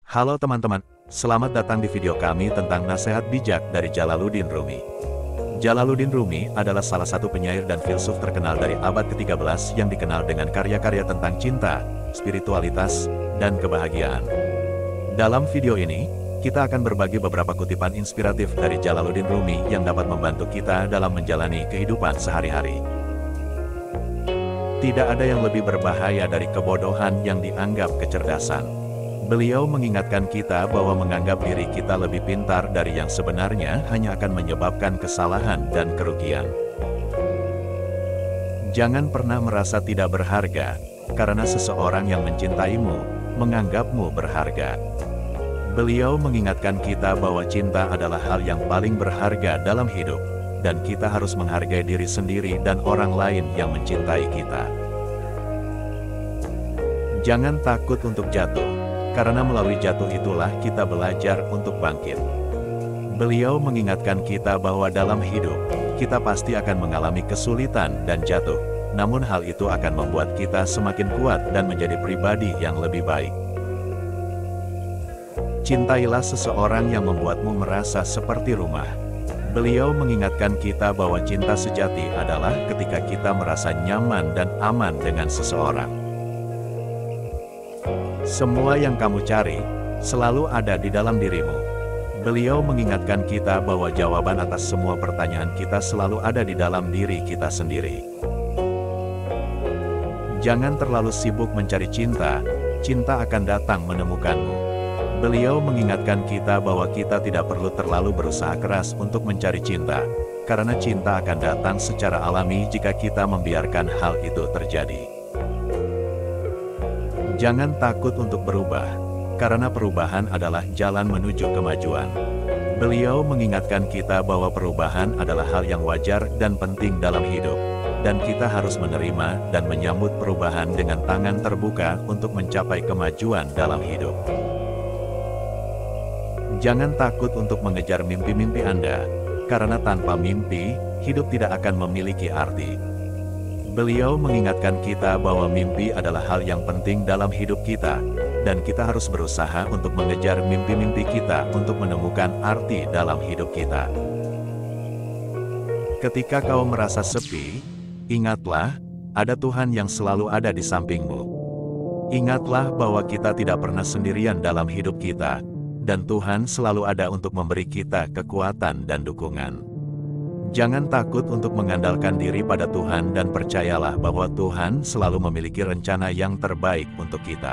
Halo teman-teman, selamat datang di video kami tentang nasihat bijak dari Jalaluddin Rumi. Jalaluddin Rumi adalah salah satu penyair dan filsuf terkenal dari abad ke-13 yang dikenal dengan karya-karya tentang cinta, spiritualitas, dan kebahagiaan. Dalam video ini, kita akan berbagi beberapa kutipan inspiratif dari Jalaluddin Rumi yang dapat membantu kita dalam menjalani kehidupan sehari-hari. Tidak ada yang lebih berbahaya dari kebodohan yang dianggap kecerdasan. Beliau mengingatkan kita bahwa menganggap diri kita lebih pintar dari yang sebenarnya hanya akan menyebabkan kesalahan dan kerugian. Jangan pernah merasa tidak berharga, karena seseorang yang mencintaimu, menganggapmu berharga. Beliau mengingatkan kita bahwa cinta adalah hal yang paling berharga dalam hidup, dan kita harus menghargai diri sendiri dan orang lain yang mencintai kita. Jangan takut untuk jatuh, karena melalui jatuh itulah kita belajar untuk bangkit. Beliau mengingatkan kita bahwa dalam hidup, kita pasti akan mengalami kesulitan dan jatuh, namun hal itu akan membuat kita semakin kuat dan menjadi pribadi yang lebih baik. Cintailah seseorang yang membuatmu merasa seperti rumah. Beliau mengingatkan kita bahwa cinta sejati adalah ketika kita merasa nyaman dan aman dengan seseorang. Semua yang kamu cari, selalu ada di dalam dirimu. Beliau mengingatkan kita bahwa jawaban atas semua pertanyaan kita selalu ada di dalam diri kita sendiri. Jangan terlalu sibuk mencari cinta, cinta akan datang menemukanmu. Beliau mengingatkan kita bahwa kita tidak perlu terlalu berusaha keras untuk mencari cinta, karena cinta akan datang secara alami jika kita membiarkan hal itu terjadi. Jangan takut untuk berubah, karena perubahan adalah jalan menuju kemajuan. Beliau mengingatkan kita bahwa perubahan adalah hal yang wajar dan penting dalam hidup, dan kita harus menerima dan menyambut perubahan dengan tangan terbuka untuk mencapai kemajuan dalam hidup. Jangan takut untuk mengejar mimpi-mimpi Anda, karena tanpa mimpi, hidup tidak akan memiliki arti. Beliau mengingatkan kita bahwa mimpi adalah hal yang penting dalam hidup kita, dan kita harus berusaha untuk mengejar mimpi-mimpi kita untuk menemukan arti dalam hidup kita. Ketika kau merasa sepi, ingatlah, ada Tuhan yang selalu ada di sampingmu. Ingatlah bahwa kita tidak pernah sendirian dalam hidup kita, dan Tuhan selalu ada untuk memberi kita kekuatan dan dukungan. Jangan takut untuk mengandalkan diri pada Tuhan dan percayalah bahwa Tuhan selalu memiliki rencana yang terbaik untuk kita.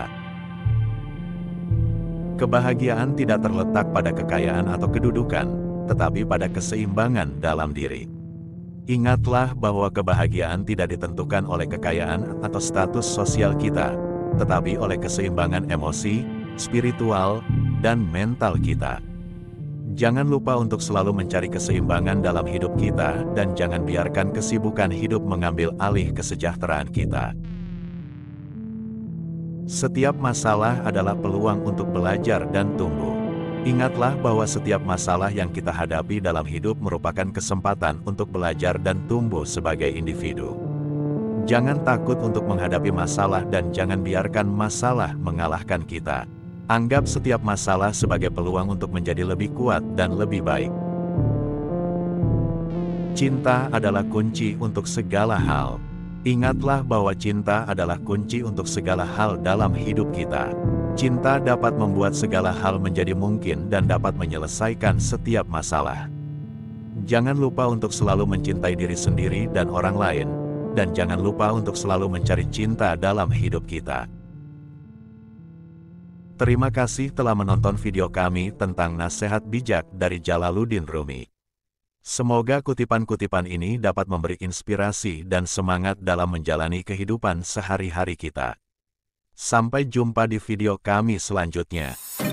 Kebahagiaan tidak terletak pada kekayaan atau kedudukan, tetapi pada keseimbangan dalam diri. Ingatlah bahwa kebahagiaan tidak ditentukan oleh kekayaan atau status sosial kita, tetapi oleh keseimbangan emosi, spiritual, dan mental kita. Jangan lupa untuk selalu mencari keseimbangan dalam hidup kita, dan jangan biarkan kesibukan hidup mengambil alih kesejahteraan kita. Setiap masalah adalah peluang untuk belajar dan tumbuh. Ingatlah bahwa setiap masalah yang kita hadapi dalam hidup merupakan kesempatan untuk belajar dan tumbuh sebagai individu. Jangan takut untuk menghadapi masalah dan jangan biarkan masalah mengalahkan kita. Anggap setiap masalah sebagai peluang untuk menjadi lebih kuat dan lebih baik. Cinta adalah kunci untuk segala hal. Ingatlah bahwa cinta adalah kunci untuk segala hal dalam hidup kita. Cinta dapat membuat segala hal menjadi mungkin dan dapat menyelesaikan setiap masalah. Jangan lupa untuk selalu mencintai diri sendiri dan orang lain, dan jangan lupa untuk selalu mencari cinta dalam hidup kita. Terima kasih telah menonton video kami tentang nasihat bijak dari Jalaluddin Rumi. Semoga kutipan-kutipan ini dapat memberi inspirasi dan semangat dalam menjalani kehidupan sehari-hari kita. Sampai jumpa di video kami selanjutnya.